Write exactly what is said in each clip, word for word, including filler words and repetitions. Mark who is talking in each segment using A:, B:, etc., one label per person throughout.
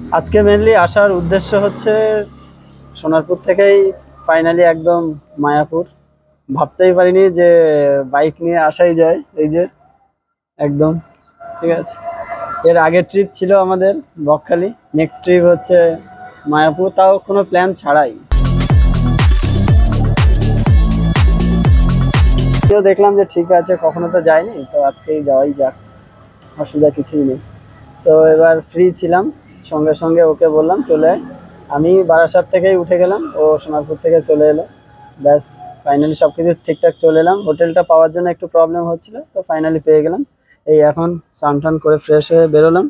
A: আজকে মেনলি আসার উদ্দেশ্য হচ্ছে সোনারপুর থেকেই ফাইনালি একদম মায়াপুর। ভাবতেই পারিনি যে বাইক নিয়ে আসাই যায়। এই যে একদম ঠিক আছে। এর আগের ট্রিপ ছিল আমাদের বকখালি, নেক্সট ট্রিপ হচ্ছে মায়াপুর, তাও কোনো প্ল্যান ছাড়াই। কেউ দেখলাম যে ঠিক আছে, কখনো তো যায়নি, তো আজকেই যাওয়াই যাক, অসুবিধা কিছুই নেই। তো এবার ফ্রি ছিলাম, সঙ্গে সঙ্গে ওকে বললাম চলে আয়। আমি বারাসাত থেকেই উঠে গেলাম, ও সোনারপুর থেকে চলে এলো। ব্যাস, ফাইনালি সব কিছু ঠিকঠাক চলে এলাম। হোটেলটা পাওয়ার জন্য একটু প্রবলেম হচ্ছিল, তো ফাইনালি পেয়ে গেলাম। এই এখন স্নান টান করে ফ্রেশ হয়ে বেরোলাম।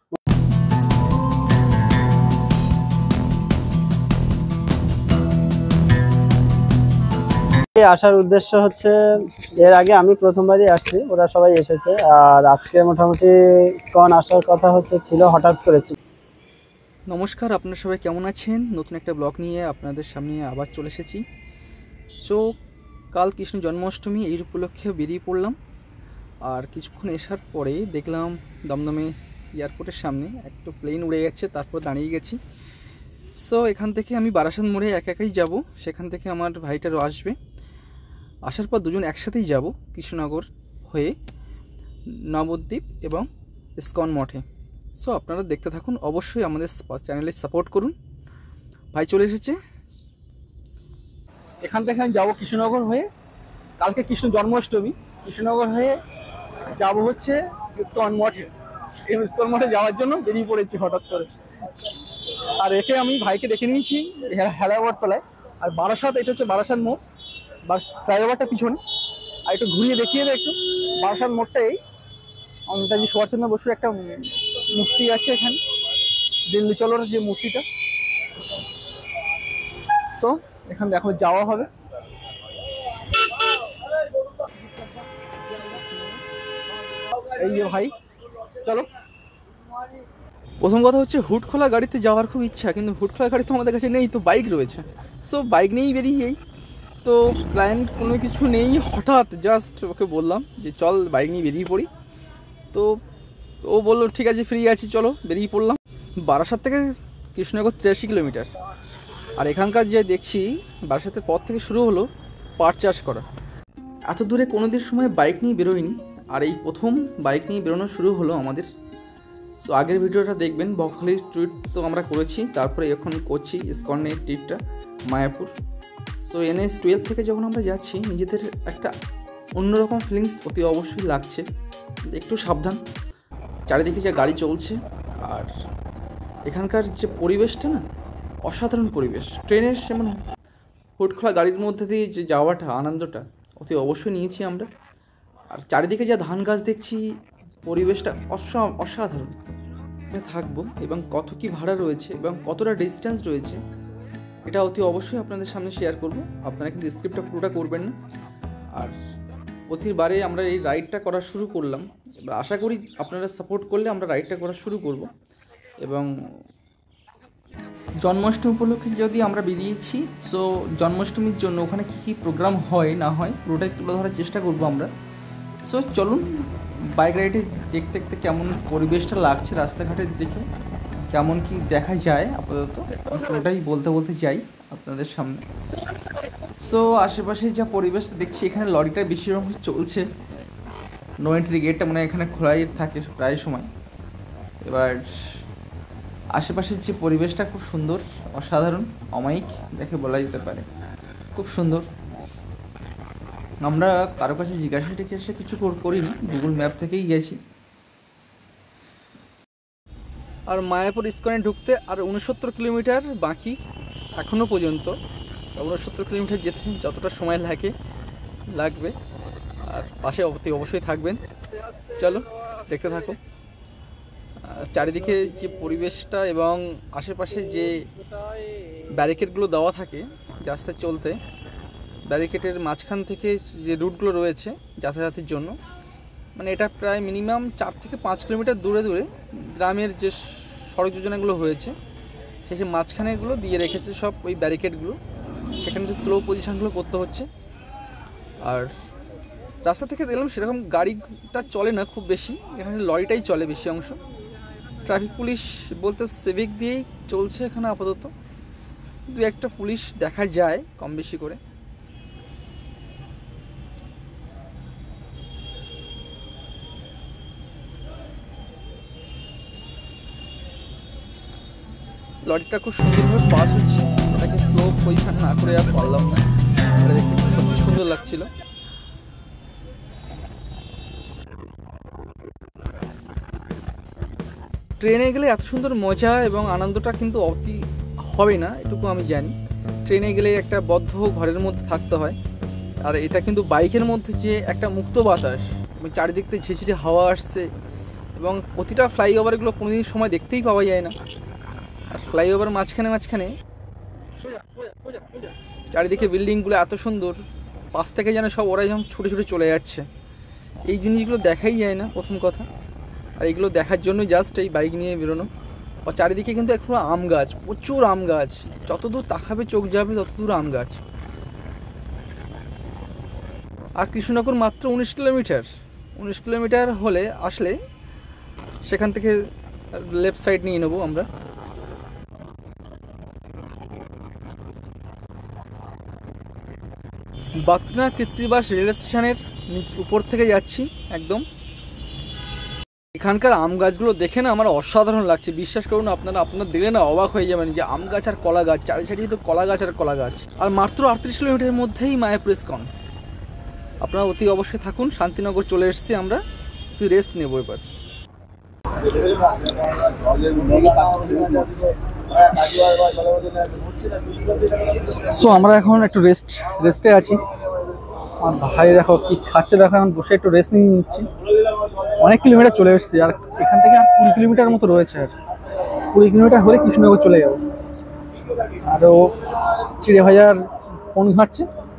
A: এই আসার উদ্দেশ্য হচ্ছে, এর আগে আমি প্রথমবারই আসছি, ওরা সবাই এসেছে। আর আজকে মোটামুটি ইসকন আসার কথা হচ্ছে ছিল, হঠাৎ করেছি।
B: নমস্কার, আপনারা সবাই কেমন আছেন? নতুন একটা ব্লগ নিয়ে আপনাদের সামনে আবার চলে এসেছি। সো কাল কৃষ্ণ জন্মাষ্টমী, এই উপলক্ষে বেরিয়ে পড়লাম। আর কিছুক্ষণ আসার পরে দেখলাম দমদমে এয়ারপোর্টের সামনে একটা প্লেন উড়ে গেছে, তারপর দাঁড়িয়ে গেছি। সো এখান থেকে আমি বারাসাত মোড়ে একা একাই যাব, সেখান থেকে আমার ভাইটারও আসবে। আসার পর দুজন একসাথেই যাব কৃষ্ণনগর হয়ে নবদ্বীপ এবং ইসকন মঠে। সো আপনারা দেখতে থাকুন, অবশ্যই আমাদের চ্যানেলে সাপোর্ট করুন। ভাই চলে এসেছে। এখান থেকে আমি যাবো কৃষ্ণনগর হয়ে, কালকে কৃষ্ণ জন্মাষ্টমী, কৃষ্ণনগর হয়ে যাব হচ্ছে ইসকন মঠে। এই ইসকন মঠে যাওয়ার জন্য বেরিয়ে পড়েছি হঠাৎ করে। আর একে আমি ভাইকে দেখে নিয়েছি হেলাওয়ার তলায়। আর বারাসাত, এটা হচ্ছে বারাসাত মোড়, বা ফ্লাইওভারটা পিছনে। আর একটু ঘুরিয়ে দেখিয়ে দেয় একটু বারাসাত মোড়টা। এই নেতাজি সুভাষচন্দ্র বসুর একটা মূর্তি আছে এখানে, দিল্লি চলোর যে মূর্তিটা। সো এখানে দেখো যাওয়া হবে। এই যে ভাই, চলো। প্রথম কথা হচ্ছে হুড খোলা গাড়িতে যাওয়ার খুব ইচ্ছা, কিন্তু হুড খোলা গাড়ি তো আমাদের কাছে নেই, তো বাইক রয়েছে। সো বাইক নিয়েই বেরিয়েই, তো প্ল্যান কোনো কিছু নেই, হঠাৎ জাস্ট ওকে বললাম যে চল বাইক নিয়ে বেরিয়ে পড়ি। তো ও বললো ঠিক আছে, ফ্রি আছি, চলো বেরিয়ে পড়লাম। বারাসাত থেকে কৃষ্ণনগর তিরাশি কিলোমিটার। আর এখানকার যে দেখছি, বারাসাতের পর থেকে শুরু হলো পাট চাষ করা। এত দূরে কোনো দিন সময় বাইক নিয়ে বেরোয়নি, আর এই প্রথম বাইক নিয়ে বেরোনো শুরু হলো আমাদের। সো আগের ভিডিওটা দেখবেন, বকখালির ট্রিপ তো আমরা করেছি, তারপরে এখন করছি ইসকনের ট্রিপটা Mayapur. So N S twelve থেকে যখন আমরা যাচ্ছি, নিজেদের একটা অন্যরকম ফিলিংস অতি অবশ্যই লাগছে। একটু সাবধান, চারিদিকে যে গাড়ি চলছে, আর এখানকার যে পরিবেশটা না, অসাধারণ পরিবেশ। ট্রেনের যেমন হুড খোলা গাড়ির মধ্যে দিয়ে যে যাওয়াটা, আনন্দটা অতি অবশ্যই নিয়েছি আমরা। আর চারিদিকে যা ধান গাছ দেখছি, পরিবেশটা অসা অসাধারণ থাকবো। এবং কত কি ভাড়া রয়েছে এবং কতটা ডিস্টেন্স রয়েছে, এটা অতি অবশ্যই আপনাদের সামনে শেয়ার করব। আপনারা কিন্তু স্ক্রিপ্টটা পুরোটা করবেন না। আর প্রতিবারে আমরা এই রাইডটা করা শুরু করলাম, এবার আশা করি আপনারা সাপোর্ট করলে আমরা রাইডটা করা শুরু করব। এবং জন্মাষ্টমী উপলক্ষে যদি আমরা বেরিয়েছি, সো জন্মাষ্টমীর জন্য ওখানে কী কী প্রোগ্রাম হয় না হয় পুরোটাই তুলে ধরার চেষ্টা করব আমরা। সো চলুন বাইক রাইডে দেখতে দেখতে কেমন পরিবেশটা লাগছে, রাস্তাঘাটের দিকে কেমন কি দেখা যায় আপাতত পুরোটাই বলতে বলতে যাই আপনাদের সামনে। সো আশেপাশে যা পরিবেশটা দেখছি, এখানে লরিটা বেশি রকম চলছে। নো এন্ট্রি গেটটা মনে হয় এখানে খোলাই থাকে প্রায় সময়। এবার আশেপাশের যে পরিবেশটা খুব সুন্দর, অসাধারণ, অমায়িক দেখে বলা যেতে পারে, খুব সুন্দর। আমরা কারো কাছে জিজ্ঞাসা টিজ্ঞাসা কিছু করিনি, গুগল ম্যাপ থেকেই গেছি। আর মায়াপুর ইসকনে ঢুকতে আর উনসত্তর কিলোমিটার বাকি এখনও পর্যন্ত। উনসত্তর কিলোমিটার যেতে যতটা সময় লাগে লাগবে। আর পাশে অতি অবশ্যই থাকবেন, চলো দেখতে থাকো। চারিদিকে যে পরিবেশটা এবং আশেপাশে যে ব্যারিকেডগুলো দেওয়া থাকে রাস্তায় চলতে, ব্যারিকেডের মাঝখান থেকে যে রুটগুলো রয়েছে যাতায়াতের জন্য, মানে এটা প্রায় মিনিমাম চার থেকে পাঁচ কিলোমিটার দূরে দূরে গ্রামের যে সড়ক যোজনাগুলো হয়েছে, সেই মাঝখানেগুলো দিয়ে রেখেছে সব ওই ব্যারিকেডগুলো। সেখানে যে স্লো পজিশনগুলো করতে হচ্ছে। আর রাস্তা থেকে দেখলাম সেরকম গাড়িটা চলে না খুব বেশি, এখানে লরিটাই চলে বেশি অংশ। ট্রাফিক পুলিশ বলতে সিভিক দিয়েই চলছে এখানে আপাতত, দু একটা পুলিশ দেখা যায় কম বেশি করে। লরিটা খুব সুন্দরভাবে পাস হচ্ছে, এটাকে স্লো পজিশন না করে আর পারলাম না, এটা দেখতে খুব সুন্দর লাগছিল। ট্রেনে গেলে এত সুন্দর মজা এবং আনন্দটা কিন্তু অতি হবে না, এটুকু আমি জানি। ট্রেনে গেলে একটা বদ্ধ ঘরের মধ্যে থাকতে হয়, আর এটা কিন্তু বাইকের মধ্যে যে একটা মুক্ত বাতাস এবং চারিদিক থেকে ঝিঝিঝি হাওয়া আসছে, এবং প্রতিটা ফ্লাইওভারগুলো কোনোদিন সময় দেখতেই পাওয়া যায় না। আর ফ্লাইওভার মাঝখানে মাঝখানে চারিদিকে বিল্ডিংগুলো এত সুন্দর, পাশ থেকে যেন সব ওরা যেমন ছুটে ছুটে চলে যাচ্ছে, এই জিনিসগুলো দেখাই যায় না প্রথম কথা। আর এগুলো দেখার জন্য জাস্ট এই বাইক নিয়ে বেরোনো। আর চারিদিকে কিন্তু একটু আম গাছ, প্রচুর আম গাছ, যতদূর তাকাবে চোখ যাবে ততদূর আম গাছ। আর কৃষ্ণনগর মাত্র উনিশ কিলোমিটার, উনিশ কিলোমিটার হলে আসলে সেখান থেকে লেফট সাইড নিয়ে নেবো আমরা। বাতনা কৃত্তিবাস রেল স্টেশনের উপর থেকে যাচ্ছি একদম। এখানকার আম গাছগুলো দেখে না আমার অসাধারণ লাগছে, বিশ্বাস করুন আপনারা, আপনারা দেখলে না অবাক হয়ে যাবেন যে আম গাছ আর কলা গাছ, চারি সাইডে তো কলা গাছ আর কলা গাছ। আর মাত্র আটত্রিশ কিলোমিটারের মধ্যেই মায়াপুর ইস্কন। আপনারা অতি অবশ্যই থাকুন। শান্তিনগর চলে এসেছি আমরা, একটু রেস্ট নেবো এবার। সো আমরা এখন একটু রেস্ট রেস্টে আছি। আর ভাই দেখো কি খাচ্ছে, দেখো এখন বসে একটু রেস্ট নিয়ে নিচ্ছি। অনেক কিলোমিটার চলে এসেছি, আর এখান থেকে আর কুড়ি কিলোমিটার মতো রয়েছে, আর কুড়ি কিলোমিটার হলে কৃষ্ণনগর চলে যাবো। আর ও চিড়ে ভাজার ফোন ঘাঁটছে।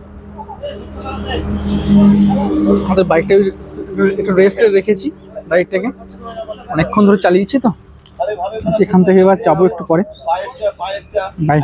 B: আমাদের বাইকটা একটু রেস্টে রেখেছি, বাইকটাকে অনেকক্ষণ ধরে চালিয়েছি তো, সেখান থেকে এবার যাবো একটু পরে। বাই।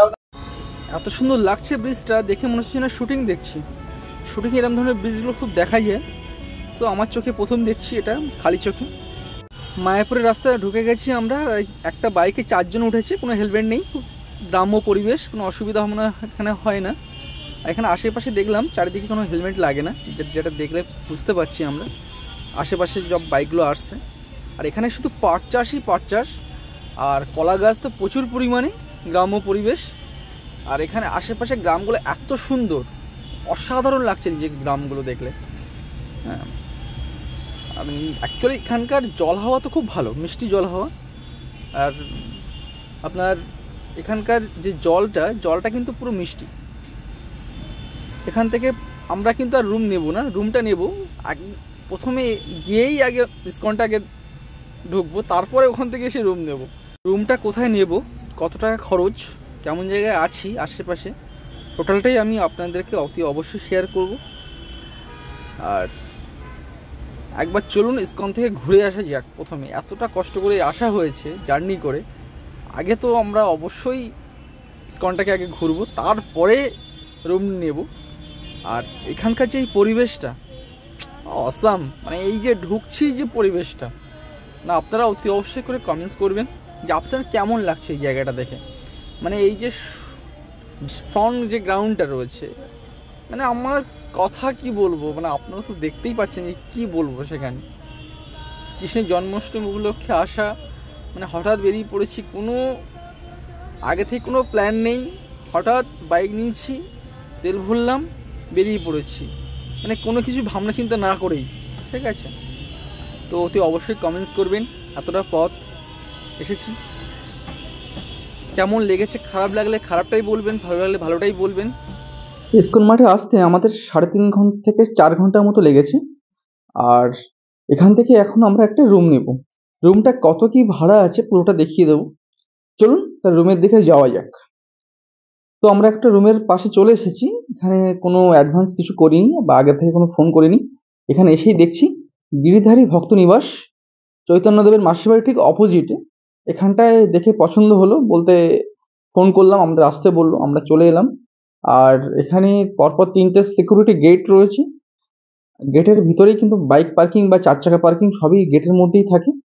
B: এত সুন্দর লাগছে ব্রিজটা দেখে, মনে হচ্ছে না শুটিং দেখছি। শুটিং এরকম ধরনের ব্রিজগুলো খুব দেখা যায়। সো আমার চোখে প্রথম দেখছি এটা, খালি চোখে। মায়াপুরের রাস্তায় ঢুকে গেছি আমরা। একটা বাইকে চারজন উঠেছে, কোনো হেলমেট নেই, গ্রাম্য পরিবেশ, কোনো অসুবিধা মনে এখানে হয় না। এখানে আশেপাশে দেখলাম চারিদিকে কোনো হেলমেট লাগে না, যেটা দেখলে বুঝতে পারছি আমরা আশেপাশে সব বাইকগুলো আসছে। আর এখানে শুধু পাট চাষই পাট চাষ, আর কলা গাছ তো প্রচুর পরিমাণে, গ্রাম্য পরিবেশ। আর এখানে আশেপাশে গ্রামগুলো এত সুন্দর, অসাধারণ লাগছে নিজে গ্রামগুলো দেখলে। হ্যাঁ, আমি অ্যাকচুয়ালি এখানকার জল হাওয়া তো খুব ভালো, মিষ্টি জল হাওয়া। আর আপনার এখানকার যে জলটা জলটা কিন্তু পুরো মিষ্টি। এখান থেকে আমরা কিন্তু আর রুম নেব না, রুমটা নেব আগে, প্রথমে গিয়েই আগে ইসকনটা আগে ঢুকবো, তারপরে ওখান থেকে এসে রুম নেব। রুমটা কোথায় নেব, কত টাকা খরচ, কেমন জায়গায় আছি আশেপাশে, টোটালটাই আমি আপনাদেরকে অতি অবশ্যই শেয়ার করব। আর একবার চলুন ইসকন থেকে ঘুরে আসা যাক। প্রথমে এতটা কষ্ট করে আসা হয়েছে জার্নি করে, আগে তো আমরা অবশ্যই ইসকনটাকে আগে ঘুরবো, তারপরে রুম নেব। আর এখানকার যে এই পরিবেশটা অসাম, মানে এই যে ঢুকছি যে পরিবেশটা, না আপনারা অতি অবশ্যই করে কমেন্টস করবেন যে আপনার কেমন লাগছে এই জায়গাটা দেখে। মানে এই যে ফ্রন্ট যে গ্রাউন্ডটা রয়েছে, মানে আমার কথা কি বলবো, মানে আপনারা তো দেখতেই পাচ্ছেন যে কী বলবো। সেখানে কৃষ্ণের জন্মাষ্টমী উপলক্ষে আসা, মানে হঠাৎ বেরিয়ে পড়েছি, কোনো আগে থেকে কোনো প্ল্যান নেই, হঠাৎ বাইক নিয়েছি, তেল ভরলাম, বেরিয়ে পড়েছি, মানে কোনো কিছু ভাবনা চিন্তা না করেই। ঠিক আছে, তো অতি অবশ্যই কমেন্টস করবেন। এতটা পথ এসেছি, কেমন লেগেছে, খারাপ লাগলে খারাপটাই বলবেন, ভালো লাগলে ভালোটাই বলবেন। ইসকন মাঠে আসতে আমাদের সাড়ে তিন ঘন্টা থেকে চার ঘন্টার মতো লেগেছে। আর এখান থেকে এখন আমরা একটা রুম নেব। রুমটা কত কি ভাড়া আছে পুরোটা দেখিয়ে দেবো, চলুন তার রুমের দিকে যাওয়া যাক। তো আমরা একটা রুমের পাশে চলে এসেছি, এখানে কোনো অ্যাডভান্স কিছু করিনি বা আগে থেকে কোনো ফোন করিনি। এখানে এসেই দেখছি গিরিধারী ভক্ত নিবাস, চৈতন্যদেবের মাসির বাড়ির ঠিক অপোজিটে। এখানটায় দেখে পছন্দ হলো, বলতে ফোন করলাম, আমাদের আসতে বললো, আমরা চলে এলাম। আর এখানে পরপর তিনটে সিকিউরিটি গেট রয়েছে, গেটের ভিতরেই কিন্তু বাইক পার্কিং বা চার চাকা পার্কিং সবই গেটের মধ্যেই থাকে।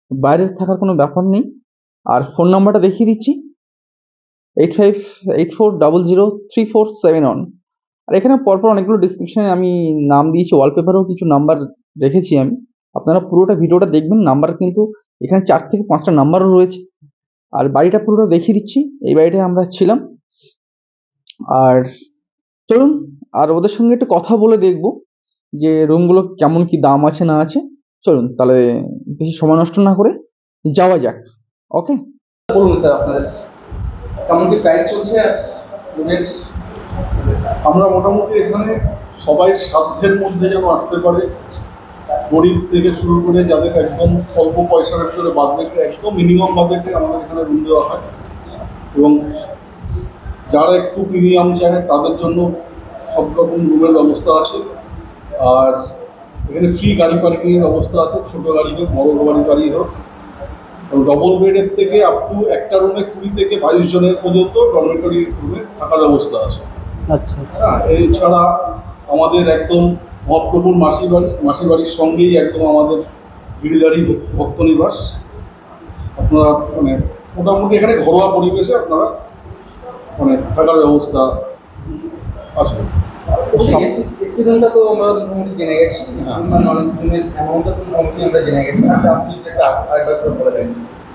B: বাইরে থাকার কোনো ব্যাপার নেই। আর ফোন নাম্বারটা দেখিয়ে দিচ্ছি, eight five eight four double zero three four seven one. আর এখানে পরপর অনেকগুলো ডিসক্রিপশানে আমি নাম দিয়েছি, ওয়ালপেপারেও কিছু নাম্বার রেখেছি আমি। আপনারা পুরোটা ভিডিওটা দেখবেন, নাম্বার কিন্তু এখানে চার থেকে পাঁচটা নাম্বারও রয়েছে। আর বাড়িটা পুরোটা দেখিয়ে দিচ্ছি, এই বাড়িটায় আমরা ছিলাম। আর চলুন আর ওদের সঙ্গে একটু কথা বলে দেখব যে রুমগুলো কেমন কি দাম আছে না আছে। চলুন তাহলে বেশি সময় নষ্ট না করে যাওয়া যাক। ওকে, বলুন স্যার আপনাদের কেমন কি প্রাইস চলছে রুমের?
C: আমরা মোটামুটি এখানে সবাই সাধ্যের মধ্যে যেন আসতে পারে, গরিব থেকে শুরু করে যাদের একদম অল্প পয়সার ভিতরে বাজেটে, একদম মিনিমাম বাজেটে আমাদের এখানে রুম দেওয়া হয়। এবং যারা একটু প্রিমিয়াম চায় তাদের জন্য সব রকম রুমের ব্যবস্থা আছে। আর এখানে ফ্রি গাড়ি পার্কিংয়ের ব্যবস্থা আছে, ছোটো গাড়ি হোক বড় গাড়ি গাড়ি হোক। এবং ডবল বেডের থেকে আপ টু একটা রুমে কুড়ি থেকে বাইশ জনের পর্যন্ত ডরমেটরি রুমে থাকার ব্যবস্থা আছে।
A: আচ্ছা আচ্ছা।
C: হ্যাঁ, এছাড়া আমাদের একদম মহাপ্রভুর মাসির বাড়ি, মাসির বাড়ির সঙ্গেই একদম আমাদের গিরিধারী ভক্ত নিবাস। আপনারা মানে মোটামুটি এখানে ঘরোয়া পরিবেশে আপনারা মানে থাকার ব্যবস্থা আছে।
B: এসি রুমটা তো আমরা মোটামুটি জেনে গেছি, এসি রুম আর নন এসি রুমের অ্যামাউন্টটা তো মোটামুটি আমরা জেনে গেছি। আচ্ছা, আপনি যেটা আরেকবার করে বলে দেন।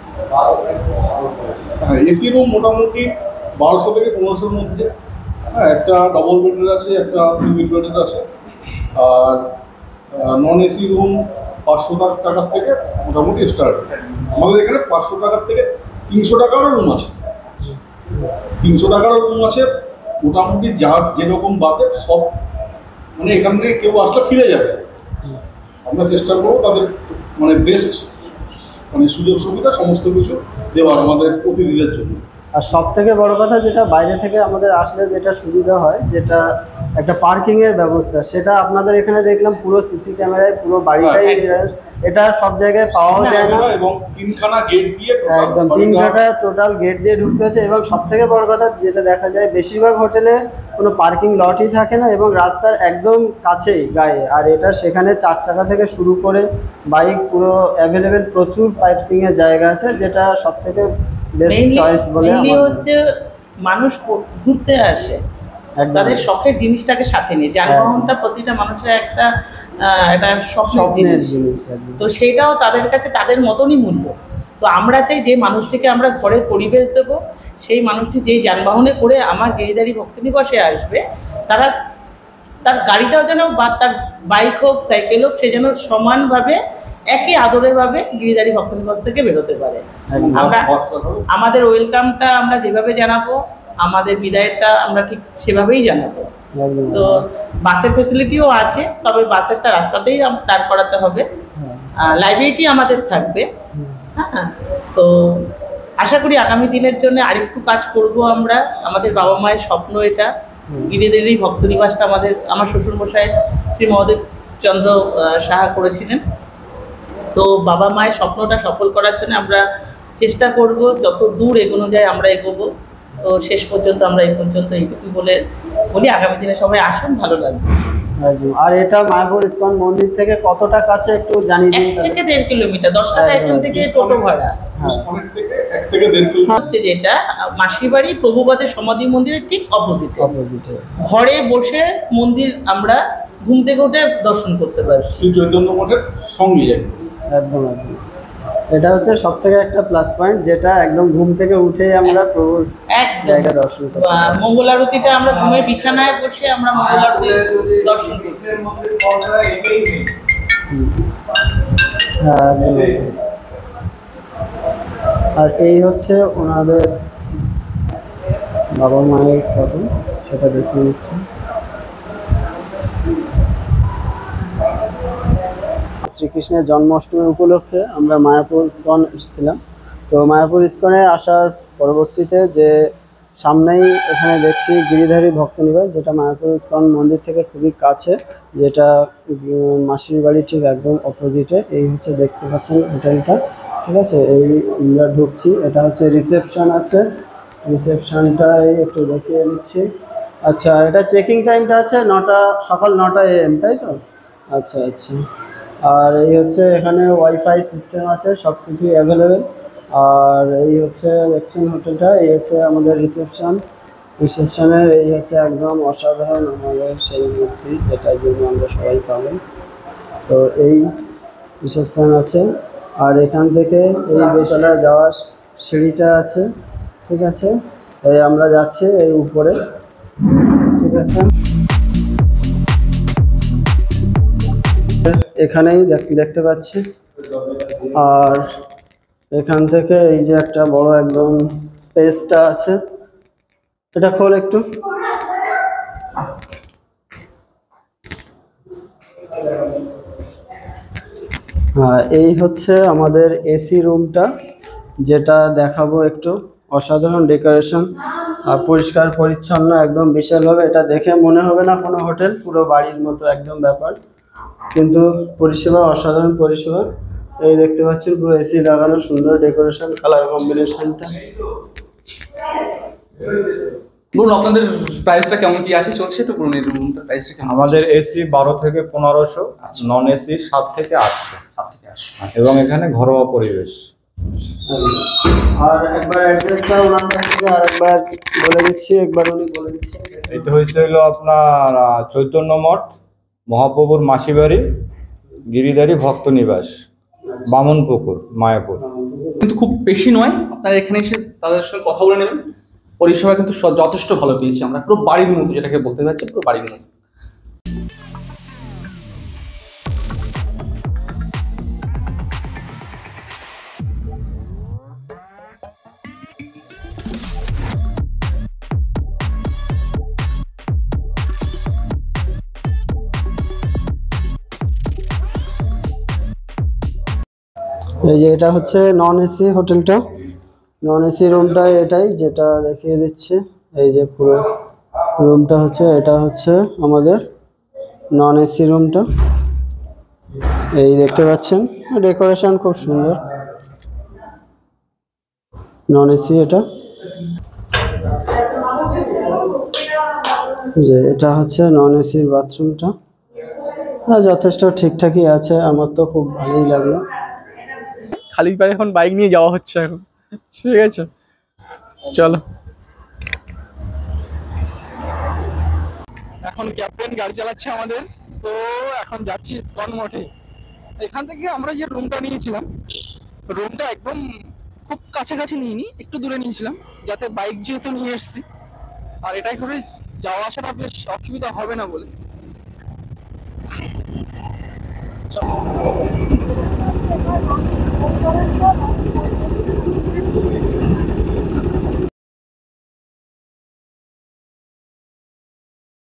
C: হ্যাঁ, এসি রুম মোটামুটি বারোশো থেকে পনেরোশোর মধ্যে। হ্যাঁ, একটা ডবল বেডের আছে, একটা টু বেডের আছে। আর নন এসি রুম পাঁচশো টাকার থেকে মোটামুটি স্টার্ট। আমাদের এখানে পাঁচশো টাকার থেকে তিনশো টাকারও রুম আছে, তিনশো টাকারও রুম আছে। মোটামুটি যার যেরকম বাজেট সব মানে এখান থেকে কেউ আসলে ফিরে যাবে। আমরা চেষ্টা করবো তাদের মানে বেস্ট মানে সুযোগ সুবিধা সমস্ত কিছু দেওয়ার আমাদের অতিথিদের জন্য।
A: আর সব থেকে বড় কথা যেটা বাইরে থেকে আমাদের আসলে যেটা সুবিধা হয়, যেটা একটা পার্কিংয়ের ব্যবস্থা, সেটা আপনাদের এখানে দেখলাম পুরো সিসি ক্যামেরায় পুরো বাড়িটাই, এটা সব জায়গায় পাওয়াও যায় না।
C: এবং তিনখানা গেট দিয়ে
A: একদম তিনখানা টোটাল গেট দিয়ে ঢুকতে হচ্ছে। এবং সব থেকে বড় কথা যেটা দেখা যায়, বেশিরভাগ হোটেলে কোনো পার্কিং লটই থাকে না এবং রাস্তার একদম কাছেই গায়ে। আর এটা সেখানে চার চাকা থেকে শুরু করে বাইক পুরো অ্যাভেলেবেল, প্রচুর পার্কিংয়ের জায়গা আছে, যেটা সব থেকে বেস্ট চয়েস বলে আমার
D: হচ্ছে। মানুষ ঘুরতে আসে, তাদের শখের জিনিসটাকে সাথে নিয়ে, যানবাহনটা প্রতিটা মানুষের একটা একটা স্বপ্নের জিনিস, তো সেটাও তাদের কাছে তাদের মতনই মূল্য। তো আমরা চাই যে মানুষটিকে আমরা ঘরের পরিবেশ দেব, সেই মানুষটি যেই যানবাহনে করে আমার গিরিধারী ভক্তনিবাসে আসবে, তারা তার গাড়িটাও যেন বা তার বাইক হোক সাইকেল হোক, সে যেন সমানভাবে একই আদরেভাবে গিরিধারী ভক্তনিবাস থেকে বেরোতে পারে। আমরা আমাদের ওয়েলকামটা আমরা যেভাবে জানাবো, আমাদের বিদায়টা আমরা ঠিক সেভাবেই জানাবো। তো বাসের ফেসিলিটিও আছে, তবে বাসেরটা রাস্তাতেই দাঁড় করাতে হবে। লাইব্রেরিটি আমাদের থাকবে। হ্যাঁ, তো আশা করি আগামী দিনের জন্য আরেকটু কাজ করব আমরা। আমাদের বাবা মায়ের স্বপ্ন এটা, গিরিধারী ভক্তনিবাসটা আমাদের আমার শ্বশুরমশাই শ্রী মহাদেব চন্দ্র সাহা করেছিলেন। তো বাবা মায়ের স্বপ্নটা সফল করার জন্য আমরা চেষ্টা করব, যত দূর এগোনো যায় আমরা এগোবো। তো শেষ পর্যন্ত আমরা এই পর্যন্ত এইটুকুই বলে বলি, আগামী দিনে সবাই আসুন, ভালো লাগবে।
A: আর এটা মায়াপুর ইস্কন মন্দির থেকে কতটা কাছে একটু জানিয়ে দিন।
D: এক থেকে দেড় কিলোমিটার, দশ টাকা এখান থেকে টোটো ভাড়া।
C: এক থেকে দেড় কিলোমিটার
D: হচ্ছে যেটা মাসির বাড়ি প্রভুপাদের সমাধি মন্দিরের ঠিক অপোজিটে।
A: অপোজিটে
D: ঘরে বসে মন্দির আমরা ঘুম থেকে উঠে দর্শন করতে পারি,
C: শ্রী চৈতন্য মঠের সঙ্গে।
A: একদম একদম এটা হচ্ছে সব থেকে একটা প্লাস পয়েন্ট, যেটা একদম ঘুম থেকে উঠেই আমরা প্রভুর জায়গা দর্শন করতে পারি।
D: মঙ্গল আরতিটা আমরা ঘুমের বিছানায় বসে আমরা মঙ্গল আরতি দর্শন করছি।
A: আর এই হচ্ছে ওনাদের বাবা মায়ের ফটো, সেটা দেখে নিচ্ছি। শ্রীকৃষ্ণের জন্মাষ্টমী উপলক্ষে আমরা মায়াপুর ইস্কন এসেছিলাম। তো মায়াপুর ইস্কনে আসার পরবর্তীতে যে সামনেই এখানে দেখছি গিরিধারী ভক্তনিবাস, যেটা মায়াপুর ইস্কন মন্দির থেকে খুবই কাছে, যেটা মাসির বাড়ি ঠিক একদম অপোজিটে। এই হচ্ছে দেখতে পাচ্ছেন হোটেলটা, ঠিক আছে। এই আমরা ঢুকছি, এটা হচ্ছে রিসেপশন আছে, রিসেপশনটাই একটু দেখিয়ে দিচ্ছি। আচ্ছা, এটা চেকিং টাইমটা আছে নটা, সকাল নটা এ এম, তাই তো? আচ্ছা আচ্ছা। আর এই হচ্ছে এখানে ওয়াইফাই সিস্টেম আছে, সব কিছুই অ্যাভেলেবেল। আর এই হচ্ছে দেখছেন হোটেলটা, এই হচ্ছে আমাদের রিসেপশন। রিসেপশনের এই হচ্ছে একদম অসাধারণ আমাদের সেই মূর্তি, যেটার জন্য আমরা সবাই পাবেন। তো এই রিসেপশন আছে। আর এখান থেকে এই দোতলা যাওয়ার সিঁড়িটা আছে, ঠিক আছে। এই আমরা যাচ্ছি এই উপরে, ঠিক আছে। এখানেই দেখতে পাচ্ছি। আর এখান থেকে এই যে একটা বড় একদম স্পেসটা আছে, এটা খোল একটু। হ্যাঁ, এই হচ্ছে আমাদের এসি রুমটা, যেটা দেখাবো একটু। অসাধারণ ডেকোরেশন আর পরিষ্কার পরিচ্ছন্ন, একদম বিশালভাবে। এটা দেখে মনে হবে না কোনো হোটেল, পুরো বাড়ির মতো একদম ব্যাপার, কিন্তু পরিষেবা অসাধারণ পরিষেবা। এই দেখতে পাচ্ছেন পুরো এসি লাগানো, সুন্দর ডেকোরেশন, কালার কম্বিনেশনটা।
B: বলুন আপনাদের প্রাইসটা কেমন কি আসে চলছে, তো বলুন এই রুমটা প্রাইসটা কেমন?
E: আমাদের এসি বারো থেকে পনেরোশো, নন এসি সাত থেকে আটশো,
B: সাত থেকে আটশো।
E: এবং এখানে ঘরোয়া পরিবেশ।
A: আর একবার অ্যাড্রেসটা ওনার কাছ থেকে আরেকবার বলে দিচ্ছি, একবার উনি বলে দিচ্ছেন।
E: এটা হয়েছে হলো আপনার আহ, চৈতন্য মঠ, মহাপ্রভুর মাসিবাড়ি, গিরিধারী ভক্ত নিবাস, বামনপুকুর, মায়াপুর।
B: কিন্তু খুব বেশি নয়, আপনারা এখানে এসে তাদের সঙ্গে কথা বলে নেবেন। পরিষেবা কিন্তু স- যথেষ্ট ভালো পেয়েছি আমরা, পুরো বাড়ির মতো, যেটাকে বলতে পারছি পুরো বাড়ির মতো।
A: এই যে এটা হচ্ছে নন এসি হোটেলটা, নন এসি রুমটা এটাই, যেটা দেখিয়ে দিচ্ছি। এই যে পুরো রুমটা হচ্ছে, এটা হচ্ছে আমাদের নন এসি রুমটা। এই দেখতে পাচ্ছেন, ডেকোরেশন খুব সুন্দর। নন এসি এটা, যে এটা হচ্ছে নন এসির বাথরুমটা। হ্যাঁ, যথেষ্ট ঠিকঠাকই আছে, আমার তো খুব ভালোই লাগলো।
B: খালি পায়ে এখন বাইক নিয়ে যাওয়া হচ্ছে এখন, ঠিক আছে চলো। এখন ক্যাপ্টেন গাড়ি চালাচ্ছে আমাদের, তো এখন যাচ্ছি ইসকন মঠে। এখান থেকে আমরা যে রুমটা নিয়েছিলাম, রুমটা একদম খুব কাছাকাছি নিইনি, একটু দূরে নিয়েছিলাম, যাতে বাইক যেহেতু নিয়ে এসেছি, আর এটাই করে যাওয়া আসাটা বেশ অসুবিধা হবে না বলে। চলো।